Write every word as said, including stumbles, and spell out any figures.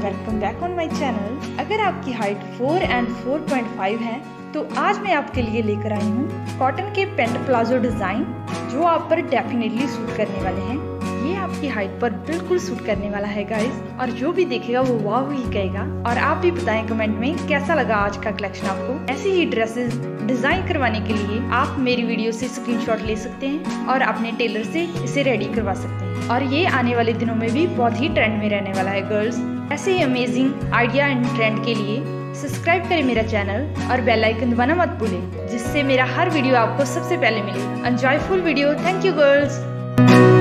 Welcome back on my channel. अगर आपकी height four and four point five है तो आज मैं आपके लिए लेकर आई हूँ कॉटन के पेंट प्लाजो डिजाइन जो आप पर डेफिनेटली सूट करने वाले हैं। ये आपकी हाइट पर बिल्कुल सूट करने वाला है गाइस, और जो भी देखेगा वो वाह ही कहेगा। और आप भी बताएं कमेंट में कैसा लगा आज का कलेक्शन आपको। ऐसी ही ड्रेसेस डिजाइन करवाने के लिए आप मेरी वीडियो से स्क्रीनशॉट ले सकते हैं और अपने टेलर से इसे रेडी करवा सकते हैं। और ये आने वाले दिनों में भी बहुत ही ट्रेंड में रहने वाला है गर्ल्स। ऐसे ही अमेजिंग आइडिया एंड ट्रेंड के लिए सब्सक्राइब करें मेरा चैनल और बेल आइकन दबाना मत भूलें, जिससे मेरा हर वीडियो आपको सबसे पहले मिले। Enjoy full video. Thank you girls.